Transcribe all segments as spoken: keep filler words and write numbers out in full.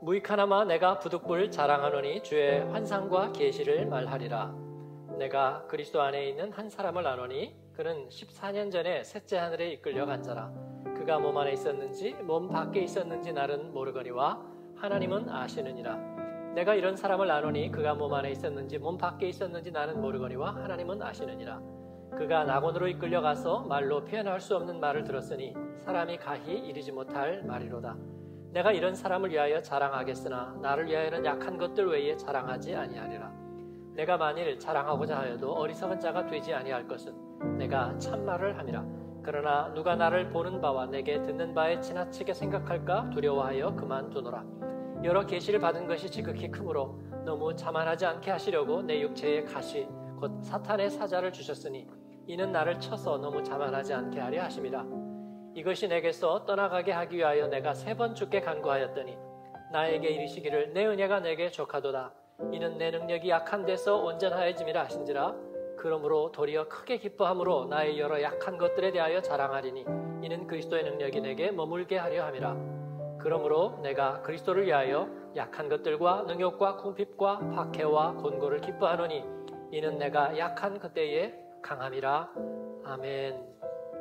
무익하나마 내가 부득불 자랑하노니 주의 환상과 계시를 말하리라. 내가 그리스도 안에 있는 한 사람을 아노니 그는 십사 년 전에 셋째 하늘에 이끌려 간 자라. 그가 몸 안에 있었는지 몸 밖에 있었는지 나는 모르거니와 하나님은 아시느니라. 내가 이런 사람을 아노니 그가 몸 안에 있었는지 몸 밖에 있었는지 나는 모르거니와 하나님은 아시느니라. 그가 낙원으로 이끌려 가서 말로 표현할 수 없는 말을 들었으니 사람이 가히 이르지 못할 말이로다. 내가 이런 사람을 위하여 자랑하겠으나 나를 위하여는 약한 것들 외에 자랑하지 아니하리라. 내가 만일 자랑하고자 하여도 어리석은 자가 되지 아니할 것은 내가 참말을 함이라. 그러나 누가 나를 보는 바와 내게 듣는 바에 지나치게 생각할까 두려워하여 그만두노라. 여러 계시를 받은 것이 지극히 크므로 너무 자만하지 않게 하시려고 내 육체에 가시 곧 사탄의 사자를 주셨으니 이는 나를 쳐서 너무 자만하지 않게 하려 하심이라. 이것이 내게서 떠나가게 하기 위하여 내가 세 번 주께 간구하였더니 나에게 이르시기를 내 은혜가 내게 족하도다. 이는 내 능력이 약한 데서 온전하여짐이라 하신지라. 그러므로 도리어 크게 기뻐함으로 나의 여러 약한 것들에 대하여 자랑하리니 이는 그리스도의 능력이 내게 머물게 하려 함이라. 그러므로 내가 그리스도를 위하여 약한 것들과 능욕과 궁핍과 박해와 곤고를 기뻐하노니 이는 내가 약한 그때에 강함이라. 아멘.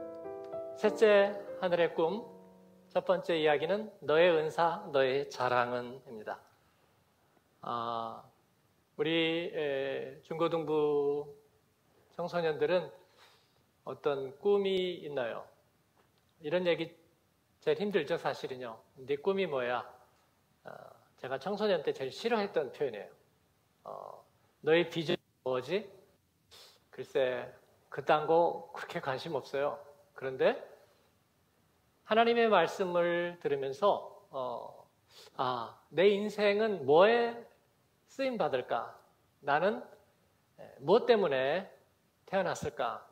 셋째 하늘의 꿈, 첫 번째 이야기는 너의 은사, 너의 자랑은입니다. 아, 우리 에, 중고등부 청소년들은 어떤 꿈이 있나요? 이런 얘기 제일 힘들죠, 사실은요. 네 꿈이 뭐야? 어, 제가 청소년 때 제일 싫어했던 표현이에요. 어, 너의 비전이 뭐지? 글쎄, 그딴 거 그렇게 관심 없어요. 그런데 하나님의 말씀을 들으면서 어, 아, 내 인생은 뭐에 쓰임 받을까? 나는 무엇 때문에 태어났을까?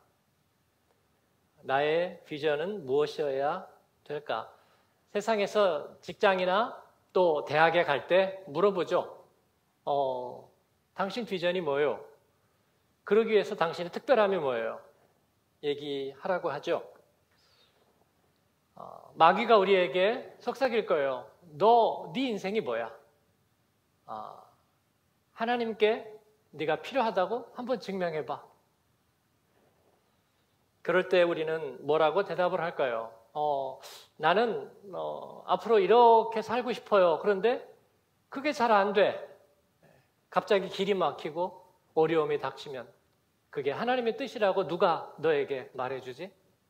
나의 비전은 무엇이어야 될까? 세상에서 직장이나 또 대학에 갈 때 물어보죠. 어, 당신 비전이 뭐예요? 그러기 위해서 당신의 특별함이 뭐예요? 얘기하라고 하죠. 어, 마귀가 우리에게 속삭일 거예요. 너, 네 인생이 뭐야? 어, 하나님께 네가 필요하다고 한번 증명해봐. 그럴 때 우리는 뭐라고 대답을 할까요? 어, 나는 어, 앞으로 이렇게 살고 싶어요. 그런데 그게 잘 안 돼. 갑자기 길이 막히고 어려움이 닥치면 그게 하나님의 뜻이라고 누가 너에게 말해주지?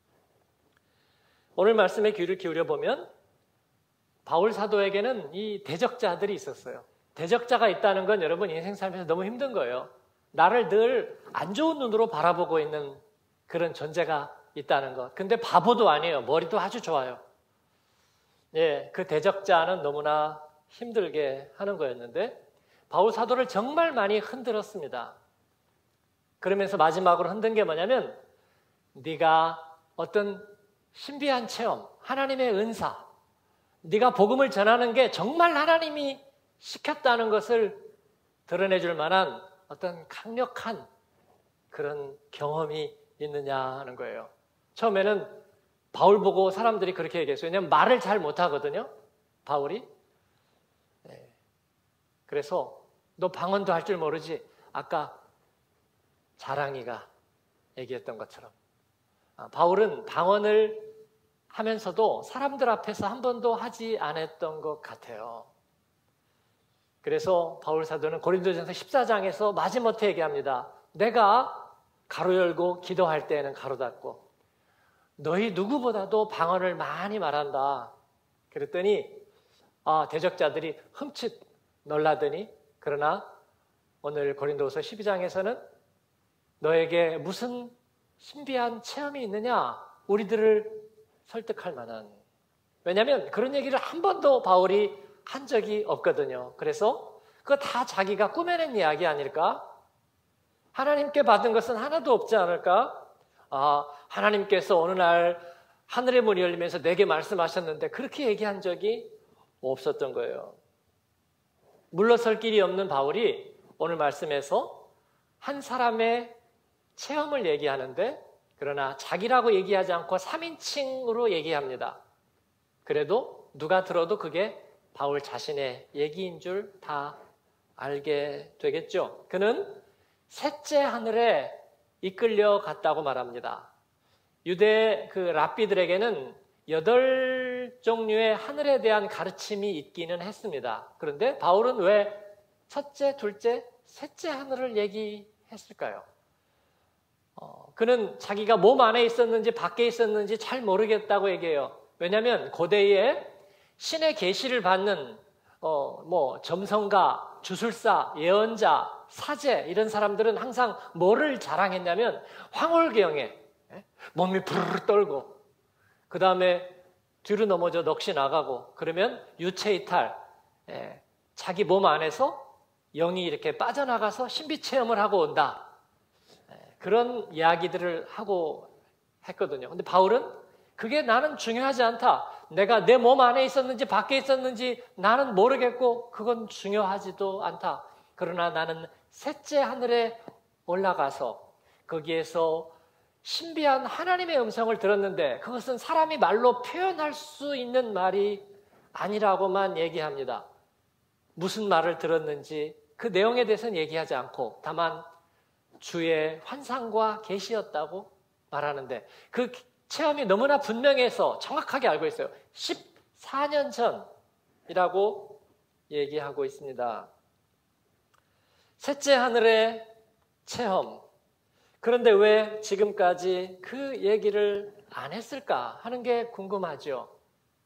오늘 말씀에 귀를 기울여 보면 바울 사도에게는 이 대적자들이 있었어요. 대적자가 있다는 건 여러분 인생 삶에서 너무 힘든 거예요. 나를 늘 안 좋은 눈으로 바라보고 있는 그런 존재가 있다는 것. 근데 바보도 아니에요. 머리도 아주 좋아요. 예, 그 대적자는 너무나 힘들게 하는 거였는데 바울 사도를 정말 많이 흔들었습니다. 그러면서 마지막으로 흔든 게 뭐냐면 네가 어떤 신비한 체험, 하나님의 은사, 네가 복음을 전하는 게 정말 하나님이 시켰다는 것을 드러내줄 만한 어떤 강력한 그런 경험이 있느냐 하는 거예요. 처음에는 바울 보고 사람들이 그렇게 얘기했어요. 왜냐하면 말을 잘 못하거든요, 바울이. 네. 그래서 너 방언도 할 줄 모르지? 아까 자랑이가 얘기했던 것처럼. 아, 바울은 방언을 하면서도 사람들 앞에서 한 번도 하지 않았던 것 같아요. 그래서 바울 사도는 고린도전서 십사 장에서 마지못해 얘기합니다. 내가 가로 열고 기도할 때에는 가로 닫고 너희 누구보다도 방언을 많이 말한다. 그랬더니 아, 대적자들이 흠칫 놀라더니 그러나 오늘 고린도서 십이 장에서는 너에게 무슨 신비한 체험이 있느냐? 우리들을 설득할 만한. 왜냐하면 그런 얘기를 한 번도 바울이 한 적이 없거든요. 그래서 그거 다 자기가 꾸며낸 이야기 아닐까? 하나님께 받은 것은 하나도 없지 않을까? 아, 하나님께서 어느 날 하늘의 문이 열리면서 내게 말씀하셨는데 그렇게 얘기한 적이 없었던 거예요. 물러설 길이 없는 바울이 오늘 말씀에서 한 사람의 체험을 얘기하는데 그러나 자기라고 얘기하지 않고 삼인칭으로 얘기합니다. 그래도 누가 들어도 그게 바울 자신의 얘기인 줄 다 알게 되겠죠. 그는 셋째 하늘에 이끌려 갔다고 말합니다. 유대 그 랍비들에게는 여덟 종류의 하늘에 대한 가르침이 있기는 했습니다. 그런데 바울은 왜 첫째, 둘째, 셋째 하늘을 얘기했을까요? 어, 그는 자기가 몸 안에 있었는지 밖에 있었는지 잘 모르겠다고 얘기해요. 왜냐하면 고대에 신의 계시를 받는 어, 뭐 점성가, 주술사, 예언자, 사제 이런 사람들은 항상 뭐를 자랑했냐면 황홀경에 몸이 부르르 떨고 그 다음에 뒤로 넘어져 넋이 나가고 그러면 유체이탈, 예, 자기 몸 안에서 영이 이렇게 빠져나가서 신비체험을 하고 온다. 예, 그런 이야기들을 하고 했거든요. 근데 바울은 그게 나는 중요하지 않다. 내가 내 몸 안에 있었는지 밖에 있었는지 나는 모르겠고 그건 중요하지도 않다. 그러나 나는 셋째 하늘에 올라가서 거기에서 신비한 하나님의 음성을 들었는데 그것은 사람이 말로 표현할 수 있는 말이 아니라고만 얘기합니다. 무슨 말을 들었는지 그 내용에 대해서는 얘기하지 않고 다만 주의 환상과 계시였다고 말하는데 그 체험이 너무나 분명해서 정확하게 알고 있어요. 십사 년 전이라고 얘기하고 있습니다. 셋째 하늘의 체험. 그런데 왜 지금까지 그 얘기를 안 했을까 하는 게 궁금하죠.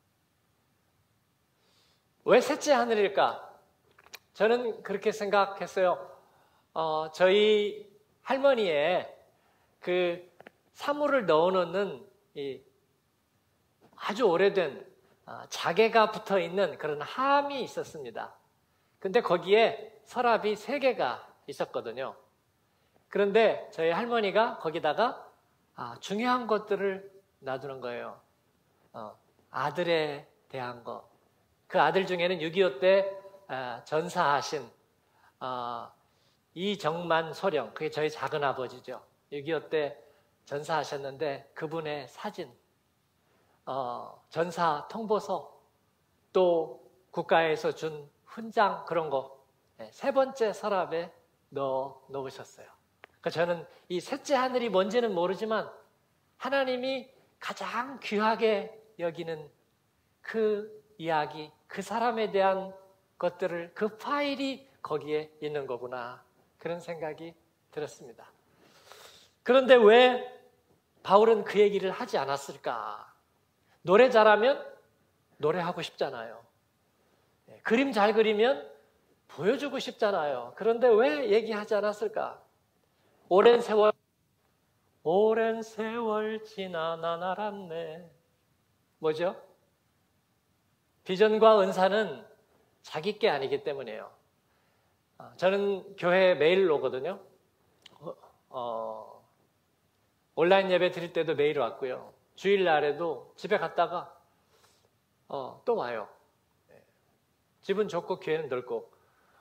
왜 셋째 하늘일까? 저는 그렇게 생각했어요. 어, 저희 할머니의 그 사물을 넣어놓는 이 아주 오래된 자개가 붙어 있는 그런 함이 있었습니다. 근데 거기에 서랍이 세 개가 있었거든요. 그런데 저희 할머니가 거기다가 아, 중요한 것들을 놔두는 거예요. 어, 아들에 대한 거. 그 아들 중에는 육이오 때 아, 전사하신 어, 이정만 소령, 그게 저희 작은 아버지죠. 육이오 때 전사하셨는데 그분의 사진, 어, 전사 통보서, 또 국가에서 준 훈장 그런 거 세 번째 서랍에 넣어 놓으셨어요. 그러니까 저는 이 셋째 하늘이 뭔지는 모르지만 하나님이 가장 귀하게 여기는 그 이야기, 그 사람에 대한 것들을 그 파일이 거기에 있는 거구나 그런 생각이 들었습니다. 그런데 왜 바울은 그 얘기를 하지 않았을까? 노래 잘하면 노래하고 싶잖아요. 그림 잘 그리면 보여주고 싶잖아요. 그런데 왜 얘기하지 않았을까? 오랜 세월, 오랜 세월 지나 난 알았네. 뭐죠? 비전과 은사는 자기 게 아니기 때문이에요. 저는 교회에 매일 오거든요. 어, 어, 온라인 예배 드릴 때도 매일 왔고요. 주일날에도 집에 갔다가 어, 또 와요. 집은 좁고 교회는 넓고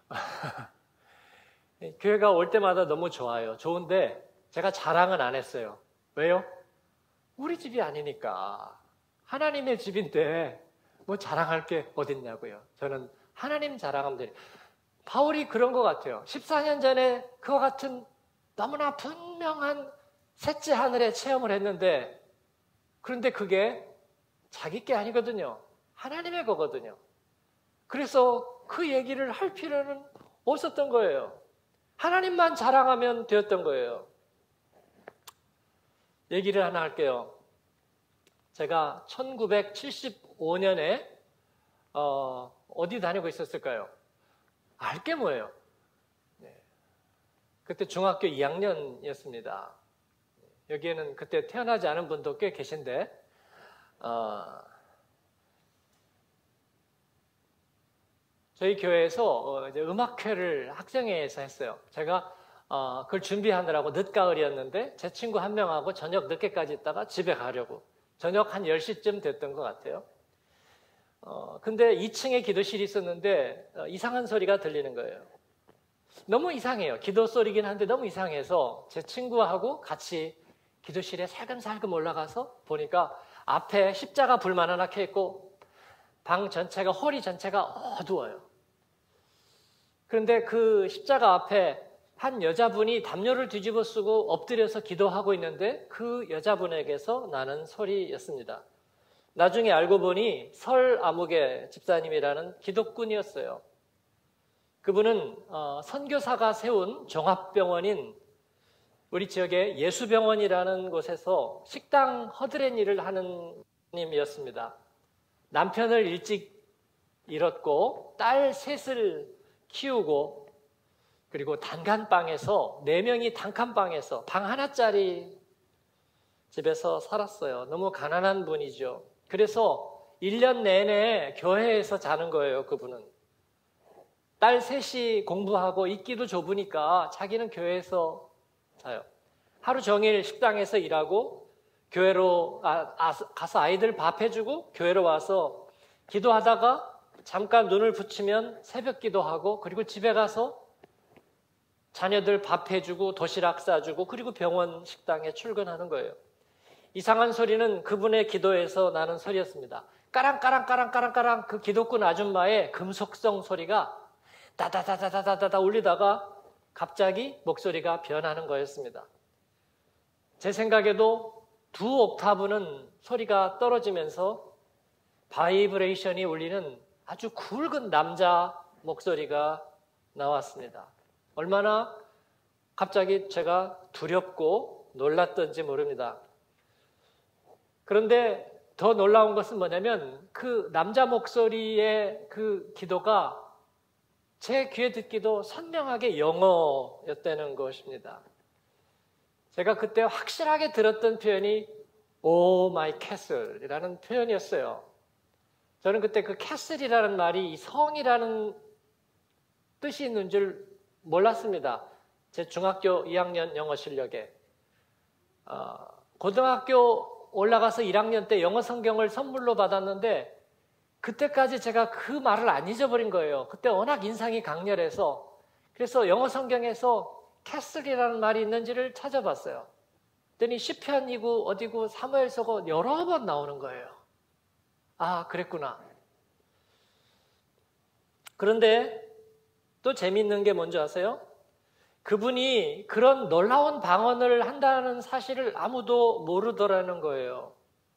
교회가 올 때마다 너무 좋아요. 좋은데 제가 자랑은 안 했어요. 왜요? 우리 집이 아니니까. 하나님의 집인데 뭐 자랑할 게 어딨냐고요. 저는 하나님 자랑하면 돼요. 바울이 그런 것 같아요. 십사 년 전에 그와 같은 너무나 분명한 셋째 하늘의 체험을 했는데 그런데 그게 자기 게 아니거든요. 하나님의 거거든요. 그래서 그 얘기를 할 필요는 없었던 거예요. 하나님만 자랑하면 되었던 거예요. 얘기를 하나 할게요. 제가 천구백칠십오 년에 어, 어디 다니고 있었을까요? 알게 뭐예요? 네. 그때 중학교 이 학년이었습니다. 여기에는 그때 태어나지 않은 분도 꽤 계신데 어, 저희 교회에서 이제 음악회를 학생회에서 했어요. 제가 어, 그걸 준비하느라고 늦가을이었는데 제 친구 한 명하고 저녁 늦게까지 있다가 집에 가려고 저녁 한 열 시쯤 됐던 것 같아요. 어, 근데 이 층에 기도실이 있었는데 어, 이상한 소리가 들리는 거예요. 너무 이상해요. 기도 소리긴 한데 너무 이상해서 제 친구하고 같이 기도실에 살금살금 올라가서 보니까 앞에 십자가 불만 하나 켜있고 방 전체가, 홀이 전체가 어두워요. 그런데 그 십자가 앞에 한 여자분이 담요를 뒤집어 쓰고 엎드려서 기도하고 있는데 그 여자분에게서 나는 소리였습니다. 나중에 알고 보니 설아무개 집사님이라는 기독군이었어요. 그분은 어, 선교사가 세운 종합병원인 우리 지역의 예수병원이라는 곳에서 식당 허드렛 일을 하는 님이었습니다. 남편을 일찍 잃었고 딸 셋을 키우고 그리고 단칸방에서 네 명이 단칸방에서 방 하나짜리 집에서 살았어요. 너무 가난한 분이죠. 그래서 일 년 내내 교회에서 자는 거예요. 그분은. 딸 셋이 공부하고 있기도 좁으니까 자기는 교회에서 자요. 하루 종일 식당에서 일하고 교회로 아, 아, 가서 아이들 밥 해주고 교회로 와서 기도하다가 잠깐 눈을 붙이면 새벽 기도하고 그리고 집에 가서 자녀들 밥 해주고 도시락 싸주고 그리고 병원 식당에 출근하는 거예요. 이상한 소리는 그분의 기도에서 나는 소리였습니다. 까랑까랑까랑까랑까랑 그 기독군 아줌마의 금속성 소리가 다다다다다다다 울리다가 갑자기 목소리가 변하는 거였습니다. 제 생각에도 두 옥타브는 소리가 떨어지면서 바이브레이션이 울리는 아주 굵은 남자 목소리가 나왔습니다. 얼마나 갑자기 제가 두렵고 놀랐던지 모릅니다. 그런데 더 놀라운 것은 뭐냐면 그 남자 목소리의 그 기도가 제 귀에 듣기도 선명하게 영어였다는 것입니다. 제가 그때 확실하게 들었던 표현이 Oh my castle이라는 표현이었어요. 저는 그때 그 castle이라는 말이 이 성이라는 뜻이 있는 줄 몰랐습니다. 제 중학교 이 학년 영어 실력에. 어, 고등학교 올라가서 일 학년 때 영어 성경을 선물로 받았는데 그때까지 제가 그 말을 안 잊어버린 거예요. 그때 워낙 인상이 강렬해서. 그래서 영어 성경에서 캐슬이라는 말이 있는지를 찾아봤어요. 그랬더니 시편이고 어디고 사무엘서고 여러 번 나오는 거예요. 아, 그랬구나. 그런데 또 재미있는 게 뭔지 아세요? 그분이 그런 놀라운 방언을 한다는 사실을 아무도 모르더라는 거예요.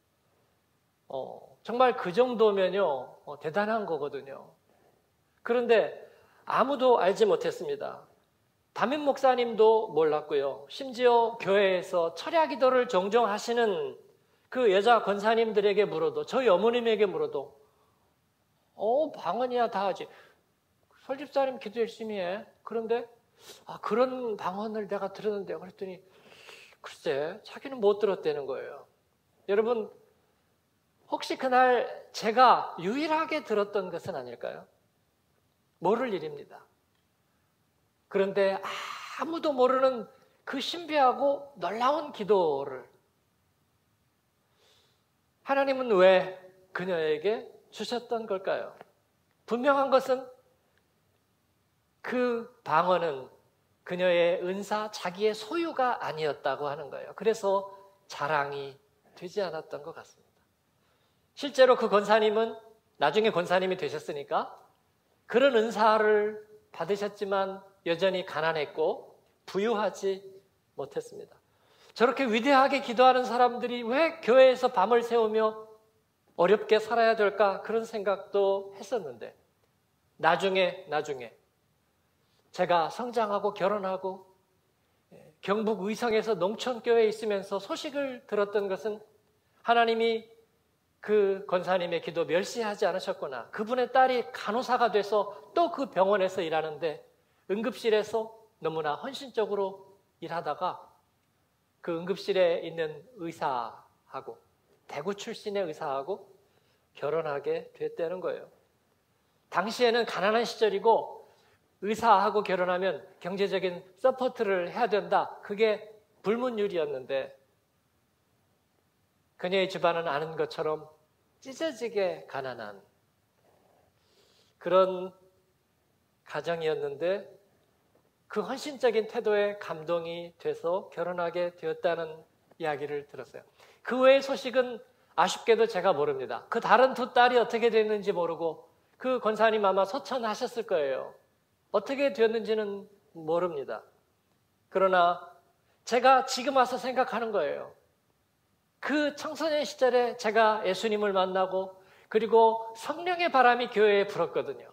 어, 정말 그 정도면요, 어, 대단한 거거든요. 그런데 아무도 알지 못했습니다. 담임 목사님도 몰랐고요. 심지어 교회에서 철야 기도를 종종 하시는 그 여자 권사님들에게 물어도, 저희 어머님에게 물어도, 어, 방언이야 다 하지. 설집사님 기도 열심히 해. 그런데 아, 그런 방언을 내가 들었는데 그랬더니 글쎄 자기는 못 들었다는 거예요. 여러분 혹시 그날 제가 유일하게 들었던 것은 아닐까요? 모를 일입니다. 그런데 아무도 모르는 그 신비하고 놀라운 기도를 하나님은 왜 그녀에게 주셨던 걸까요? 분명한 것은 그 방언은 그녀의 은사, 자기의 소유가 아니었다고 하는 거예요. 그래서 자랑이 되지 않았던 것 같습니다. 실제로 그 권사님은 나중에 권사님이 되셨으니까 그런 은사를 받으셨지만 여전히 가난했고 부유하지 못했습니다. 저렇게 위대하게 기도하는 사람들이 왜 교회에서 밤을 새우며 어렵게 살아야 될까 그런 생각도 했었는데 나중에 나중에 제가 성장하고 결혼하고 경북 의성에서 농촌교회에 있으면서 소식을 들었던 것은 하나님이 그 권사님의 기도 멸시하지 않으셨구나. 그분의 딸이 간호사가 돼서 또 그 병원에서 일하는데 응급실에서 너무나 헌신적으로 일하다가 그 응급실에 있는 의사하고 대구 출신의 의사하고 결혼하게 됐다는 거예요. 당시에는 가난한 시절이고 의사하고 결혼하면 경제적인 서포트를 해야 된다. 그게 불문율이었는데 그녀의 집안은 아는 것처럼 찢어지게 가난한 그런 가정이었는데 그 헌신적인 태도에 감동이 돼서 결혼하게 되었다는 이야기를 들었어요. 그 외의 소식은 아쉽게도 제가 모릅니다. 그 다른 두 딸이 어떻게 됐는지 모르고 그 권사님 아마 소천하셨을 거예요. 어떻게 되었는지는 모릅니다. 그러나 제가 지금 와서 생각하는 거예요. 그 청소년 시절에 제가 예수님을 만나고 그리고 성령의 바람이 교회에 불었거든요.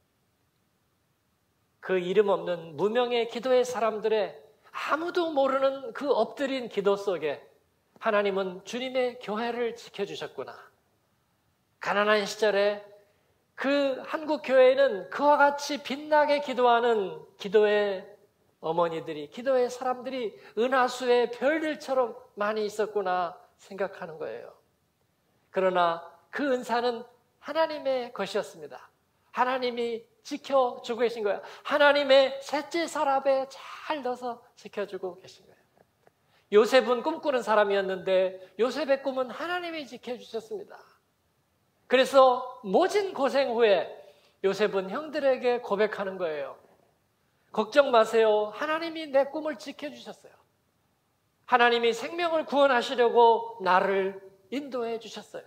그 이름 없는 무명의 기도의 사람들의 아무도 모르는 그 엎드린 기도 속에 하나님은 주님의 교회를 지켜주셨구나. 가난한 시절에 그 한국 교회에는 그와 같이 빛나게 기도하는 기도의 어머니들이, 기도의 사람들이 은하수의 별들처럼 많이 있었구나 생각하는 거예요. 그러나 그 은사는 하나님의 것이었습니다. 하나님이 지켜주고 계신 거예요. 하나님의 셋째 서랍에 잘 넣어서 지켜주고 계신 거예요. 요셉은 꿈꾸는 사람이었는데 요셉의 꿈은 하나님이 지켜주셨습니다. 그래서 모진 고생 후에 요셉은 형들에게 고백하는 거예요. 걱정 마세요. 하나님이 내 꿈을 지켜주셨어요. 하나님이 생명을 구원하시려고 나를 인도해 주셨어요.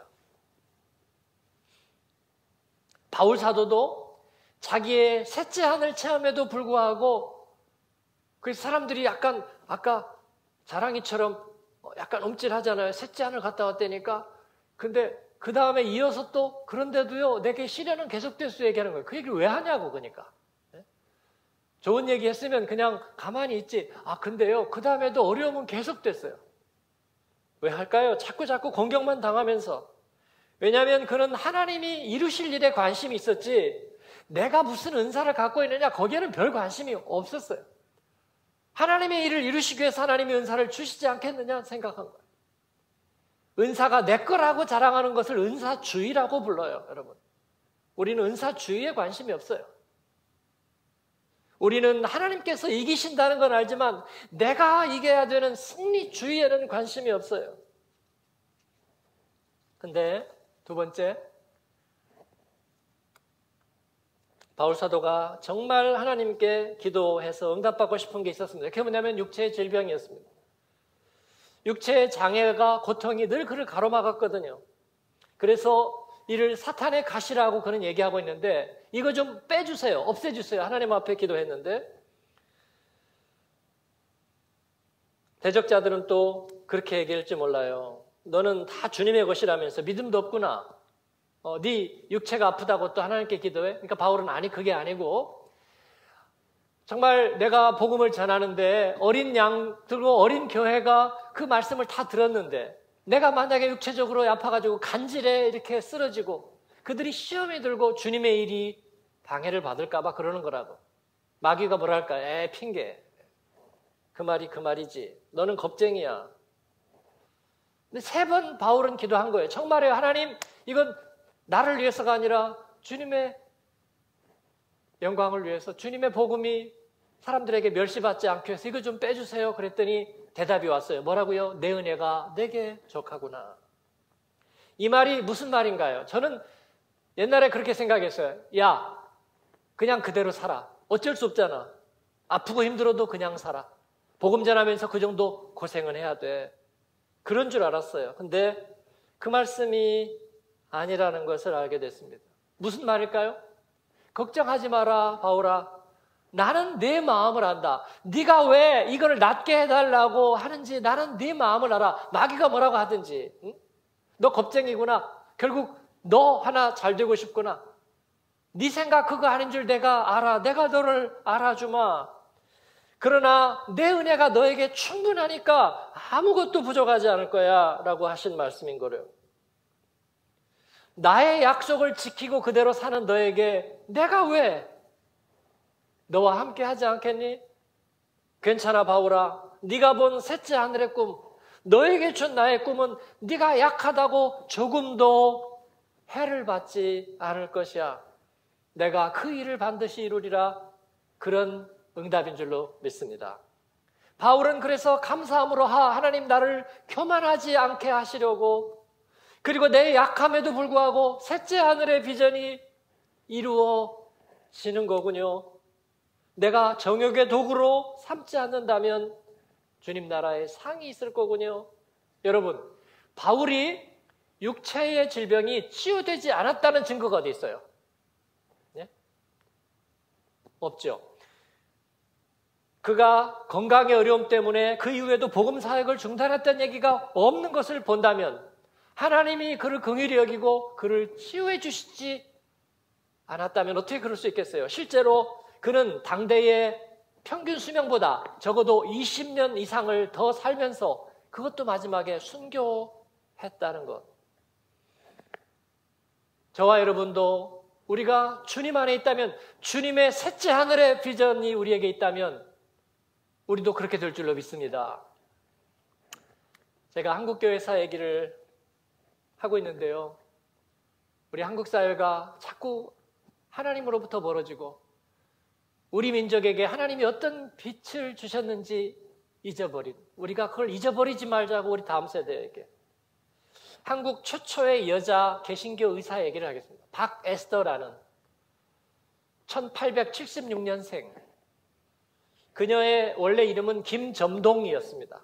바울 사도도 자기의 셋째 하늘 체험에도 불구하고 그 사람들이 약간 아까 자랑이처럼 약간 움찔하잖아요. 셋째 하늘 갔다 왔다니까. 근데 그 다음에 이어서 또 그런데도요 내게 시련은 계속될 수 얘기하는 거예요. 그 얘기를 왜 하냐고. 그러니까 좋은 얘기 했으면 그냥 가만히 있지. 아 근데요 그 다음에도 어려움은 계속됐어요. 왜 할까요? 자꾸 자꾸 공격만 당하면서. 왜냐하면 그는 하나님이 이루실 일에 관심이 있었지 내가 무슨 은사를 갖고 있느냐 거기에는 별 관심이 없었어요. 하나님의 일을 이루시기 위해서 하나님이 은사를 주시지 않겠느냐 생각한 거예요. 은사가 내 거라고 자랑하는 것을 은사주의라고 불러요. 여러분, 우리는 은사주의에 관심이 없어요. 우리는 하나님께서 이기신다는 건 알지만 내가 이겨야 되는 승리주의에는 관심이 없어요. 근데 두 번째, 바울 사도가 정말 하나님께 기도해서 응답받고 싶은 게 있었습니다. 그게 뭐냐면 육체의 질병이었습니다. 육체의 장애가 고통이 늘 그를 가로막았거든요. 그래서 이를 사탄의 가시라고 그는 얘기하고 있는데 이거 좀 빼주세요. 없애주세요. 하나님 앞에 기도했는데 대적자들은 또 그렇게 얘기할지 몰라요. 너는 다 주님의 것이라면서 믿음도 없구나. 어, 네 육체가 아프다고 또 하나님께 기도해? 그러니까 바울은 아니 그게 아니고 정말 내가 복음을 전하는데 어린 양 들고 어린 교회가 그 말씀을 다 들었는데 내가 만약에 육체적으로 아파가지고 간질에 이렇게 쓰러지고 그들이 시험에 들고 주님의 일이 방해를 받을까 봐 그러는 거라고. 마귀가 뭐랄까? 에 핑계. 그 말이 그 말이지. 너는 겁쟁이야. 근데 세 번 바울은 기도한 거예요. 정말이에요. 하나님 이건 나를 위해서가 아니라 주님의 영광을 위해서 주님의 복음이 사람들에게 멸시받지 않기 위해서 이거 좀 빼주세요. 그랬더니 대답이 왔어요. 뭐라고요? 내 은혜가 내게 족하구나. 이 말이 무슨 말인가요? 저는 옛날에 그렇게 생각했어요. 야, 그냥 그대로 살아. 어쩔 수 없잖아. 아프고 힘들어도 그냥 살아. 복음 전하면서 그 정도 고생은 해야 돼. 그런 줄 알았어요. 근데 그 말씀이 아니라는 것을 알게 됐습니다. 무슨 말일까요? 걱정하지 마라, 바울아. 나는 네 마음을 안다. 네가 왜 이걸 낫게 해달라고 하는지 나는 네 마음을 알아. 마귀가 뭐라고 하든지. 응? 너 겁쟁이구나. 결국 너 하나 잘 되고 싶구나. 네 생각 그거 아닌 줄 내가 알아. 내가 너를 알아주마. 그러나 내 은혜가 너에게 충분하니까 아무것도 부족하지 않을 거야 라고 하신 말씀인 거래요. 나의 약속을 지키고 그대로 사는 너에게 내가 왜 너와 함께 하지 않겠니? 괜찮아 바울아. 네가 본 셋째 하늘의 꿈, 너에게 준 나의 꿈은 네가 약하다고 조금도 해를 받지 않을 것이야. 내가 그 일을 반드시 이루리라. 그런 응답인 줄로 믿습니다. 바울은 그래서 감사함으로 하 하나님 나를 교만하지 않게 하시려고 그리고 내 약함에도 불구하고 셋째 하늘의 비전이 이루어지는 거군요. 내가 정욕의 도구로 삼지 않는다면 주님 나라에 상이 있을 거군요. 여러분, 바울이 육체의 질병이 치유되지 않았다는 증거가 어디 있어요? 예? 없죠. 그가 건강의 어려움 때문에 그 이후에도 복음 사역을 중단했다는 얘기가 없는 것을 본다면 하나님이 그를 긍휼히 여기고 그를 치유해 주시지 않았다면 어떻게 그럴 수 있겠어요? 실제로 그는 당대의 평균 수명보다 적어도 이십 년 이상을 더 살면서 그것도 마지막에 순교했다는 것. 저와 여러분도 우리가 주님 안에 있다면, 주님의 셋째 하늘의 비전이 우리에게 있다면 우리도 그렇게 될 줄로 믿습니다. 제가 한국교회사 얘기를 하고 있는데요. 우리 한국 사회가 자꾸 하나님으로부터 멀어지고 우리 민족에게 하나님이 어떤 빛을 주셨는지 잊어버린, 우리가 그걸 잊어버리지 말자고 우리 다음 세대에게. 한국 최초의 여자 개신교 의사 얘기를 하겠습니다. 박에스더라는 천팔백칠십육 년생. 그녀의 원래 이름은 김점동이었습니다.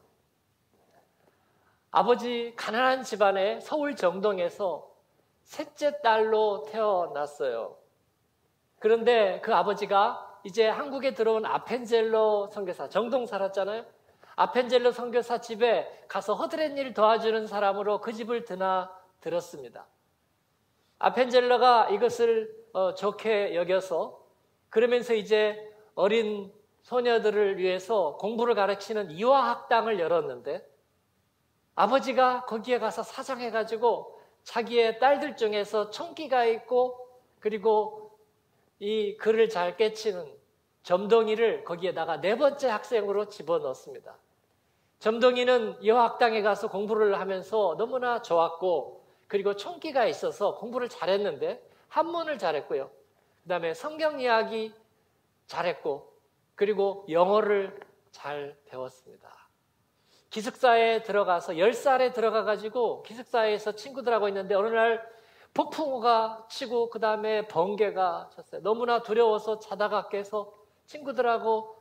아버지 가난한 집안의 서울 정동에서 셋째 딸로 태어났어요. 그런데 그 아버지가 이제 한국에 들어온 아펜젤로 선교사, 정동 살았잖아요. 아펜젤로 선교사 집에 가서 허드렛 일 도와주는 사람으로 그 집을 드나들었습니다. 아펜젤로가 이것을 어, 좋게 여겨서 그러면서 이제 어린 소녀들을 위해서 공부를 가르치는 이화학당을 열었는데 아버지가 거기에 가서 사정해가지고 자기의 딸들 중에서 청기가 있고 그리고 이 글을 잘 깨치는 점동이를 거기에다가 네 번째 학생으로 집어넣었습니다. 점동이는 이화학당에 가서 공부를 하면서 너무나 좋았고 그리고 청기가 있어서 공부를 잘했는데 한문을 잘했고요. 그 다음에 성경 이야기 잘했고 그리고 영어를 잘 배웠습니다. 기숙사에 들어가서 열 살에 들어가가지고 기숙사에서 친구들하고 있는데 어느 날 폭풍우가 치고 그 다음에 번개가 쳤어요. 너무나 두려워서 자다가 깨서 친구들하고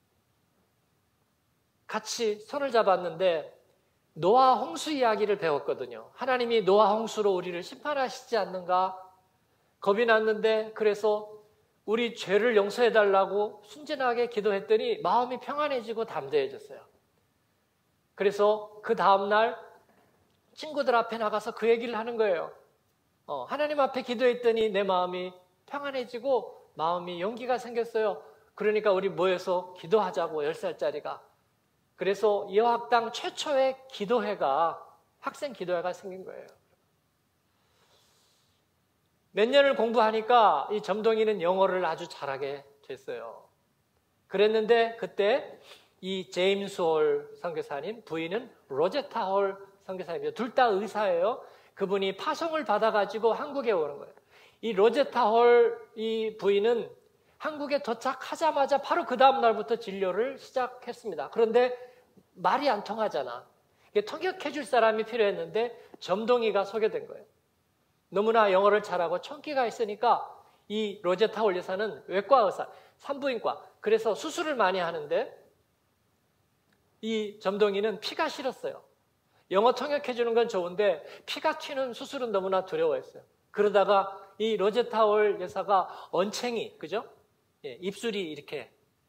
같이 손을 잡았는데 노아 홍수 이야기를 배웠거든요. 하나님이 노아 홍수로 우리를 심판하시지 않는가 겁이 났는데 그래서 우리 죄를 용서해달라고 순진하게 기도했더니 마음이 평안해지고 담대해졌어요. 그래서 그 다음날 친구들 앞에 나가서 그 얘기를 하는 거예요. 어, 하나님 앞에 기도했더니 내 마음이 평안해지고 마음이 용기가 생겼어요. 그러니까 우리 모여서 기도하자고 열 살짜리가. 그래서 이화학당 최초의 기도회가 학생 기도회가 생긴 거예요. 몇 년을 공부하니까 이 점동이는 영어를 아주 잘하게 됐어요. 그랬는데 그때 이 제임스 홀 선교사님, 부인은 로제타 홀 선교사님이에요. 둘 다 의사예요. 그분이 파송을 받아가지고 한국에 오는 거예요. 이 로제타 홀 이 부인은 한국에 도착하자마자 바로 그 다음 날부터 진료를 시작했습니다. 그런데 말이 안 통하잖아. 통역해 줄 사람이 필요했는데 점동이가 소개된 거예요. 너무나 영어를 잘하고 청기가 있으니까 이 로제타 홀 여사는 외과 의사, 산부인과, 그래서 수술을 많이 하는데 이 점동이는 피가 싫었어요. 영어 통역해 주는 건 좋은데 피가 튀는 수술은 너무나 두려워했어요. 그러다가 이 로제타 홀 여사가 언챙이, 그죠? 예, 입술이 이렇게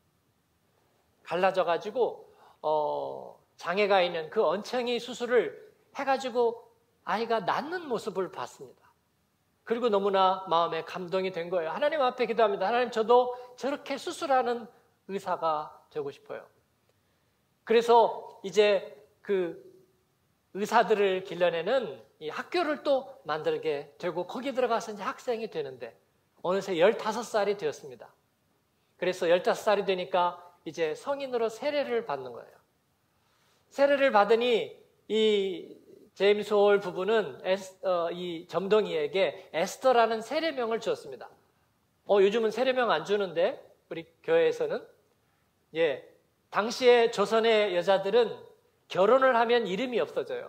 갈라져가지고 어, 장애가 있는 그 언챙이 수술을 해가지고 아이가 낫는 모습을 봤습니다. 그리고 너무나 마음에 감동이 된 거예요. 하나님 앞에 기도합니다. 하나님, 저도 저렇게 수술하는 의사가 되고 싶어요. 그래서 이제 그 의사들을 길러내는 이 학교를 또 만들게 되고 거기 들어가서 이제 학생이 되는데 어느새 열다섯 살이 되었습니다. 그래서 열다섯 살이 되니까 이제 성인으로 세례를 받는 거예요. 세례를 받으니 이 제임스 홀 부부는 에스, 어, 이 점동이에게 에스더라는 세례명을 주었습니다. 어, 요즘은 세례명 안 주는데 우리 교회에서는 예, 당시에 조선의 여자들은 결혼을 하면 이름이 없어져요.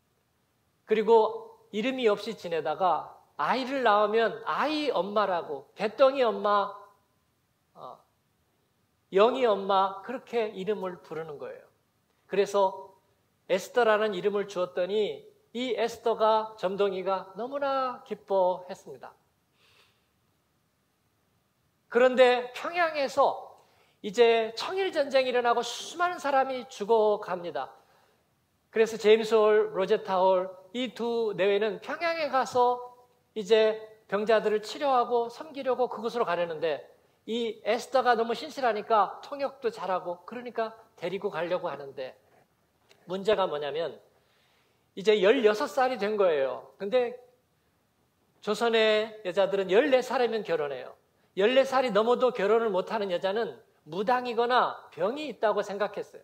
그리고 이름이 없이 지내다가 아이를 낳으면 아이 엄마라고, 배덩이 엄마, 어, 영이 엄마, 그렇게 이름을 부르는 거예요. 그래서 에스더라는 이름을 주었더니 이 에스더가 점동이가 너무나 기뻐했습니다. 그런데 평양에서 이제 청일전쟁이 일어나고 수많은 사람이 죽어갑니다. 그래서 제임스 홀, 로제타 홀 이 두 내외는 평양에 가서 이제 병자들을 치료하고 섬기려고 그곳으로 가려는데 이 에스더가 너무 신실하니까 통역도 잘하고 그러니까 데리고 가려고 하는데 문제가 뭐냐면 이제 열여섯 살이 된 거예요. 근데 조선의 여자들은 열네 살이면 결혼해요. 열네 살이 넘어도 결혼을 못하는 여자는 무당이거나 병이 있다고 생각했어요.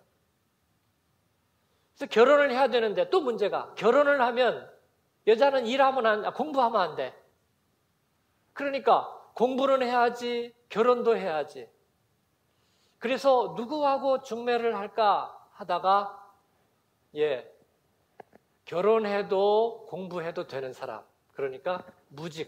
그래서 결혼을 해야 되는데 또 문제가 결혼을 하면 여자는 일하면 안, 공부하면 안 돼. 그러니까 공부는 해야지 결혼도 해야지. 그래서 누구하고 중매를 할까 하다가 예 결혼해도 공부해도 되는 사람. 그러니까 무직.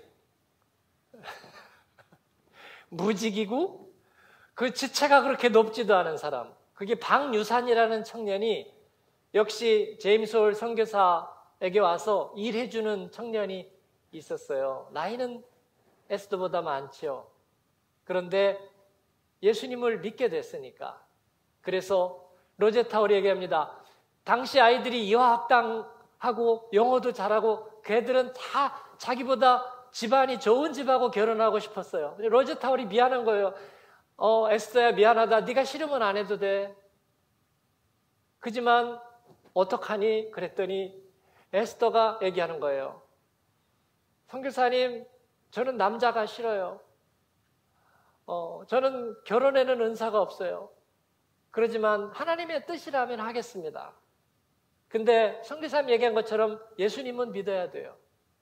무직이고 그 지체가 그렇게 높지도 않은 사람. 그게 박유산이라는 청년이 역시 제임스 홀 선교사에게 와서 일해주는 청년이 있었어요. 나이는 에스더보다 많지요. 그런데 예수님을 믿게 됐으니까. 그래서 로제타 홀이 얘기합니다. 당시 아이들이 이화학당하고 영어도 잘하고 걔들은 다 자기보다 집안이 좋은 집하고 결혼하고 싶었어요. 로제타 홀이 미안한 거예요. 어, 에스더야 미안하다. 네가 싫으면 안 해도 돼. 그지만 어떡하니? 그랬더니 에스더가 얘기하는 거예요. 선교사님, 저는 남자가 싫어요. 어, 저는 결혼에는 은사가 없어요. 그러지만 하나님의 뜻이라면 하겠습니다. 근데 선교사님 얘기한 것처럼 예수님은 믿어야 돼요.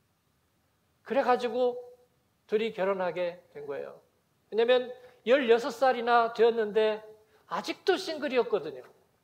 그래가지고 둘이 결혼하게 된 거예요. 왜냐면 열여섯 살이나 되었는데 아직도 싱글이었거든요.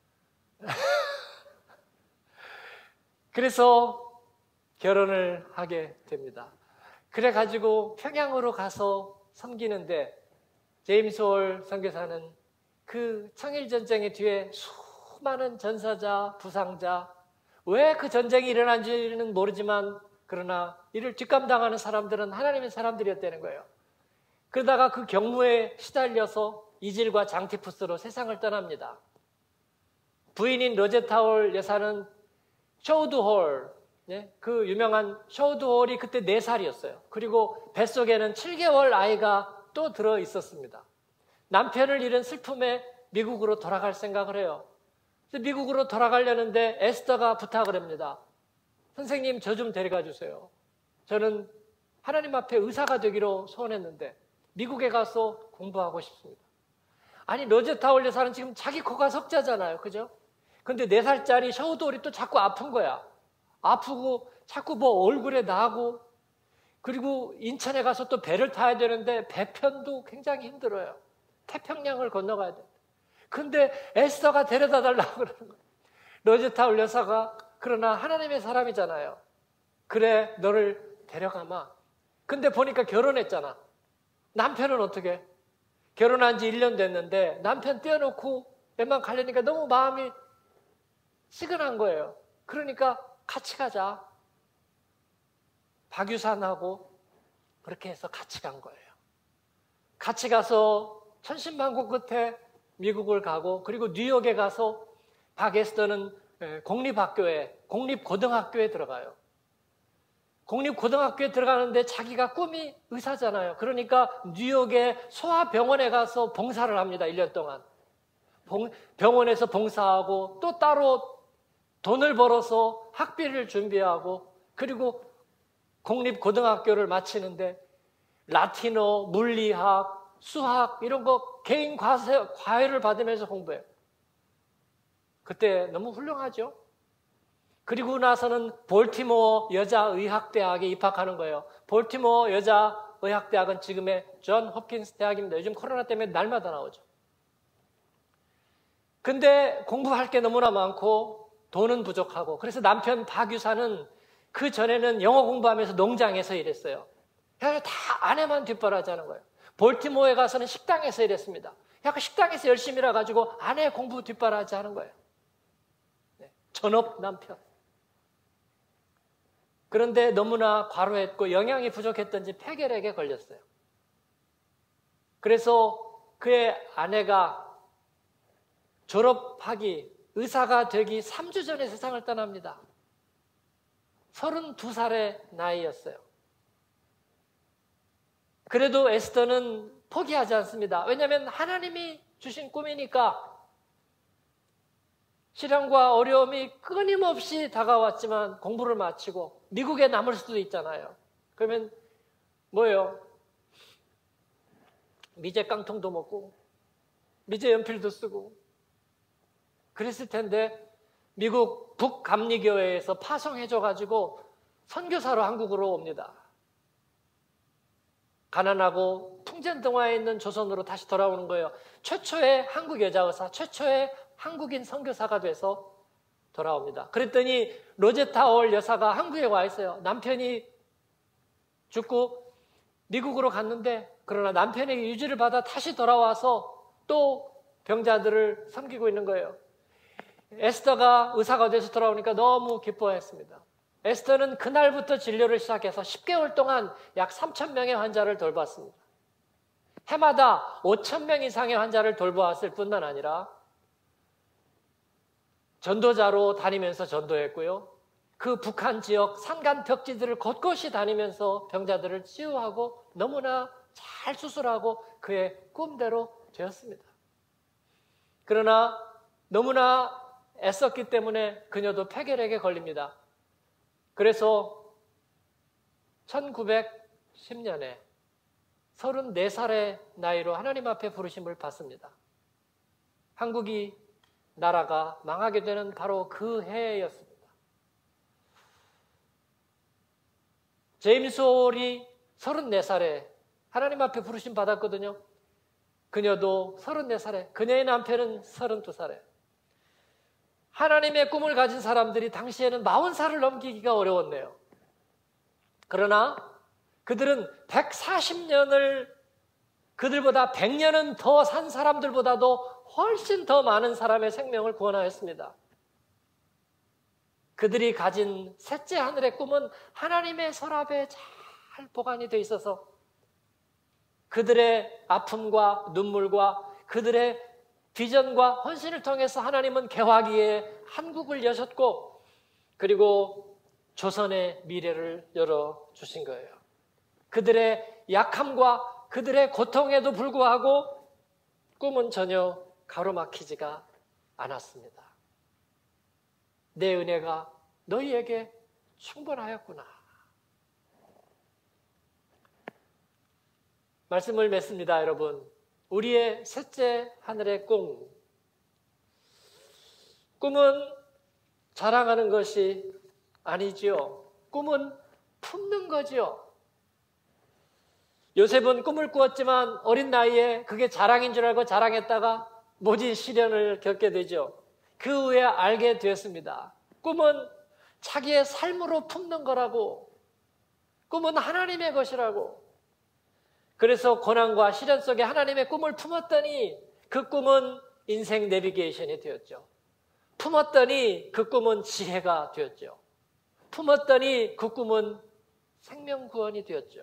그래서 결혼을 하게 됩니다. 그래가지고 평양으로 가서 섬기는데 제임스 홀 선교사는 그 청일전쟁의 뒤에 수많은 전사자, 부상자, 왜 그 전쟁이 일어난지는 모르지만 그러나 이를 뒷감당하는 사람들은 하나님의 사람들이었다는 거예요. 그러다가 그 경무에 시달려서 이질과 장티푸스로 세상을 떠납니다. 부인인 로제타 홀 여사는 쇼우드 홀, 네? 그 유명한 쇼우드 홀이 그때 네 살이었어요. 그리고 뱃속에는 칠 개월 아이가 또 들어 있었습니다. 남편을 잃은 슬픔에 미국으로 돌아갈 생각을 해요. 미국으로 돌아가려는데 에스더가 부탁을 합니다. 선생님, 저 좀 데려가 주세요. 저는 하나님 앞에 의사가 되기로 소원했는데 미국에 가서 공부하고 싶습니다. 아니, 로제타 홀 여사는 지금 자기 코가 석자잖아요. 그죠? 근데 네 살짜리 쇼우드 홀이 또 자꾸 아픈 거야. 아프고 자꾸 뭐 얼굴에 나고 그리고 인천에 가서 또 배를 타야 되는데 배편도 굉장히 힘들어요. 태평양을 건너가야 돼. 근데 에스더가 데려다 달라고 그러는 거예요. 로제타 홀 여사가 그러나 하나님의 사람이잖아요. 그래, 너를 데려가마. 근데 보니까 결혼했잖아. 남편은 어떻게? 결혼한 지 일 년 됐는데 남편 떼어놓고 웬만 가려니까 너무 마음이 시근한 거예요. 그러니까 같이 가자. 박유산하고 그렇게 해서 같이 간 거예요. 같이 가서 천신만고 끝에 미국을 가고 그리고 뉴욕에 가서 박 에스더는 공립학교에, 공립고등학교에 들어가요. 공립고등학교에 들어가는데 자기가 꿈이 의사잖아요. 그러니까 뉴욕의 소아병원에 가서 봉사를 합니다. 일 년 동안. 병원에서 봉사하고 또 따로 돈을 벌어서 학비를 준비하고 그리고 공립고등학교를 마치는데 라틴어, 물리학, 수학 이런 거 개인 과세, 과외를 받으면서 공부해요. 그때 너무 훌륭하죠. 그리고 나서는 볼티모어 여자의학대학에 입학하는 거예요. 볼티모어 여자의학대학은 지금의 존 홉킨스 대학입니다. 요즘 코로나 때문에 날마다 나오죠. 근데 공부할 게 너무나 많고 돈은 부족하고 그래서 남편 박유사는 그 전에는 영어 공부하면서 농장에서 일했어요. 그래서 다 아내만 뒷바라지하는 거예요. 볼티모어에 가서는 식당에서 일했습니다. 약간 식당에서 열심히 일해가지고 아내 공부 뒷바라지하는 거예요. 네. 전업 남편. 그런데 너무나 과로했고 영양이 부족했던지 폐결핵에 걸렸어요. 그래서 그의 아내가 졸업하기, 의사가 되기 삼 주 전에 세상을 떠납니다. 서른두 살의 나이였어요. 그래도 에스더는 포기하지 않습니다. 왜냐하면 하나님이 주신 꿈이니까. 시련과 어려움이 끊임없이 다가왔지만 공부를 마치고 미국에 남을 수도 있잖아요. 그러면 뭐예요? 미제 깡통도 먹고 미제 연필도 쓰고 그랬을 텐데 미국 북감리교회에서 파송해줘가지고 선교사로 한국으로 옵니다. 가난하고 풍전등화에 있는 조선으로 다시 돌아오는 거예요. 최초의 한국 여자 의사, 최초의 한국인 선교사가 돼서 돌아옵니다. 그랬더니 로제타 올 여사가 한국에 와 있어요. 남편이 죽고 미국으로 갔는데 그러나 남편에게 유지를 받아 다시 돌아와서 또 병자들을 섬기고 있는 거예요. 에스더가 의사가 돼서 돌아오니까 너무 기뻐했습니다. 에스더는 그날부터 진료를 시작해서 십 개월 동안 약 삼천 명의 환자를 돌봤습니다. 해마다 오천 명 이상의 환자를 돌보았을 뿐만 아니라 전도자로 다니면서 전도했고요. 그 북한 지역 산간 벽지들을 곳곳이 다니면서 병자들을 치유하고 너무나 잘 수술하고 그의 꿈대로 되었습니다. 그러나 너무나 애썼기 때문에 그녀도 폐결핵에 걸립니다. 그래서 천구백십 년에 서른네 살의 나이로 하나님 앞에 부르심을 받습니다. 한국이 나라가 망하게 되는 바로 그 해였습니다. 제임스 홀이 서른네 살에 하나님 앞에 부르심 받았거든요. 그녀도 서른네 살에, 그녀의 남편은 서른두 살에. 하나님의 꿈을 가진 사람들이 당시에는 마흔 살을 넘기기가 어려웠네요. 그러나 그들은 백사십 년을 그들보다 백 년은 더 산 사람들보다도 훨씬 더 많은 사람의 생명을 구원하였습니다. 그들이 가진 셋째 하늘의 꿈은 하나님의 서랍에 잘 보관이 되어 있어서 그들의 아픔과 눈물과 그들의 비전과 헌신을 통해서 하나님은 개화기에 한국을 여셨고 그리고 조선의 미래를 열어주신 거예요. 그들의 약함과 그들의 고통에도 불구하고 꿈은 전혀 가로막히지가 않았습니다. 내 은혜가 너희에게 충분하였구나. 말씀을 맺습니다, 여러분. 우리의 셋째 하늘의 꿈. 꿈은 자랑하는 것이 아니지요. 꿈은 품는 거지요. 요셉은 꿈을 꾸었지만 어린 나이에 그게 자랑인 줄 알고 자랑했다가 모진 시련을 겪게 되죠. 그 후에 알게 되었습니다. 꿈은 자기의 삶으로 품는 거라고. 꿈은 하나님의 것이라고. 그래서 고난과 시련 속에 하나님의 꿈을 품었더니 그 꿈은 인생 내비게이션이 되었죠. 품었더니 그 꿈은 지혜가 되었죠. 품었더니 그 꿈은 생명구원이 되었죠.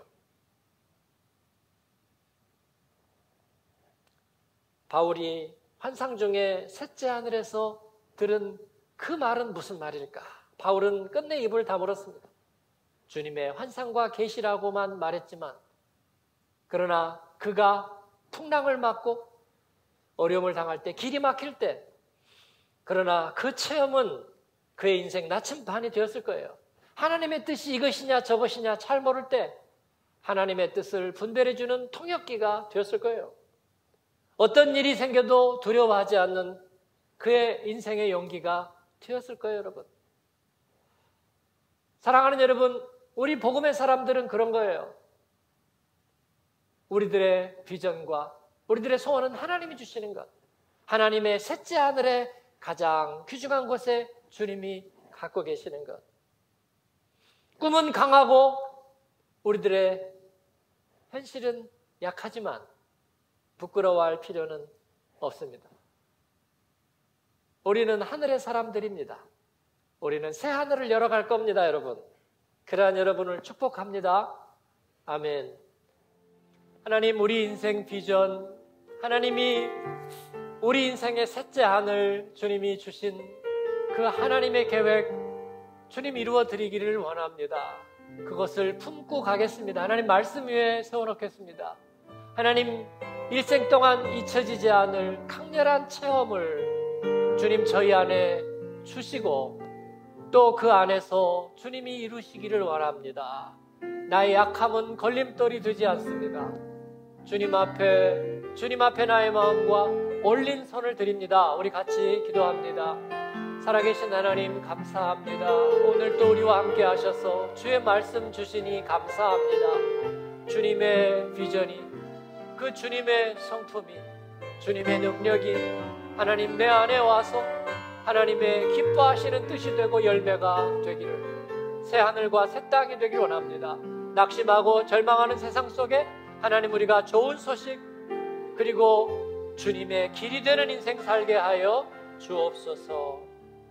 바울이 환상 중에 셋째 하늘에서 들은 그 말은 무슨 말일까? 바울은 끝내 입을 다물었습니다. 주님의 환상과 계시라고만 말했지만 그러나 그가 풍랑을 맞고 어려움을 당할 때, 길이 막힐 때, 그러나 그 체험은 그의 인생 나침반이 되었을 거예요. 하나님의 뜻이 이것이냐 저것이냐 잘 모를 때 하나님의 뜻을 분별해주는 통역기가 되었을 거예요. 어떤 일이 생겨도 두려워하지 않는 그의 인생의 용기가 되었을 거예요, 여러분. 사랑하는 여러분, 우리 복음의 사람들은 그런 거예요. 우리들의 비전과 우리들의 소원은 하나님이 주시는 것. 하나님의 셋째 하늘의 가장 귀중한 곳에 주님이 갖고 계시는 것. 꿈은 강하고 우리들의 현실은 약하지만 부끄러워할 필요는 없습니다. 우리는 하늘의 사람들입니다. 우리는 새 하늘을 열어갈 겁니다, 여러분. 그러한 여러분을 축복합니다. 아멘. 하나님, 우리 인생 비전, 하나님이 우리 인생의 셋째 하늘 주님이 주신 그 하나님의 계획 주님 이루어 드리기를 원합니다. 그것을 품고 가겠습니다. 하나님 말씀 위에 세워놓겠습니다. 하나님, 일생 동안 잊혀지지 않을 강렬한 체험을 주님 저희 안에 주시고 또 그 안에서 주님이 이루시기를 원합니다. 나의 약함은 걸림돌이 되지 않습니다. 주님 앞에 주님 앞에 나의 마음과 올린 손을 드립니다. 우리 같이 기도합니다. 살아계신 하나님 감사합니다. 오늘 또 우리와 함께 하셔서 주의 말씀 주시니 감사합니다. 주님의 비전이, 그 주님의 성품이, 주님의 능력이 하나님 내 안에 와서 하나님의 기뻐하시는 뜻이 되고 열매가 되기를, 새 하늘과 새 땅이 되기를 원합니다. 낙심하고 절망하는 세상 속에 하나님 우리가 좋은 소식 그리고 주님의 길이 되는 인생 살게 하여 주옵소서.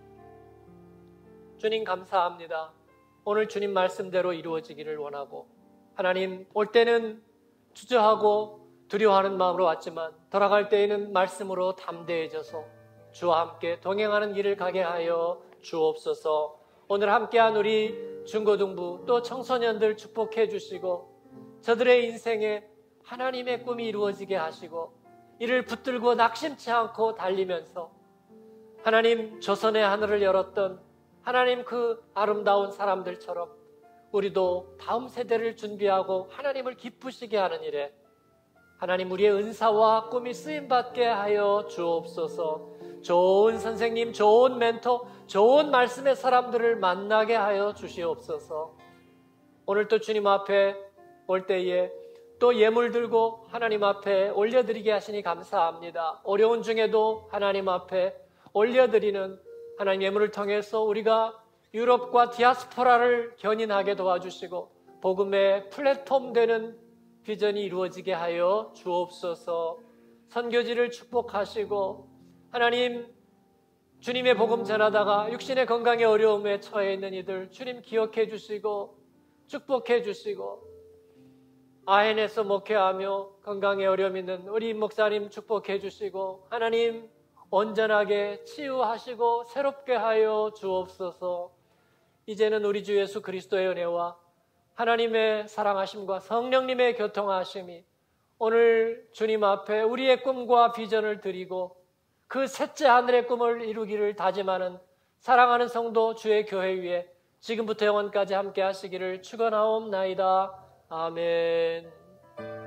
주님 감사합니다. 오늘 주님 말씀대로 이루어지기를 원하고, 하나님 올 때는 주저하고 두려워하는 마음으로 왔지만 돌아갈 때에는 말씀으로 담대해져서 주와 함께 동행하는 길을 가게 하여 주옵소서. 오늘 함께한 우리 중고등부 또 청소년들 축복해 주시고 저들의 인생에 하나님의 꿈이 이루어지게 하시고 이를 붙들고 낙심치 않고 달리면서 하나님 조선의 하늘을 열었던 하나님 그 아름다운 사람들처럼 우리도 다음 세대를 준비하고 하나님을 기쁘시게 하는 일에 하나님 우리의 은사와 꿈이 쓰임받게 하여 주옵소서. 좋은 선생님, 좋은 멘토, 좋은 말씀의 사람들을 만나게 하여 주시옵소서. 오늘 또 주님 앞에 올 때에 또 예물 들고 하나님 앞에 올려드리게 하시니 감사합니다. 어려운 중에도 하나님 앞에 올려드리는 하나님 예물을 통해서 우리가 유럽과 디아스포라를 견인하게 도와주시고 복음의 플랫폼 되는 비전이 이루어지게 하여 주옵소서. 선교지를 축복하시고 하나님 주님의 복음 전하다가 육신의 건강의 어려움에 처해 있는 이들 주님 기억해 주시고 축복해 주시고 아헨에서 목회하며 건강에 어려움 있는 우리 목사님 축복해 주시고 하나님 온전하게 치유하시고 새롭게 하여 주옵소서. 이제는 우리 주 예수 그리스도의 은혜와 하나님의 사랑하심과 성령님의 교통하심이 오늘 주님 앞에 우리의 꿈과 비전을 드리고 그 셋째 하늘의 꿈을 이루기를 다짐하는 사랑하는 성도 주의 교회 위에 지금부터 영원까지 함께 하시기를 축원하옵나이다. 아멘.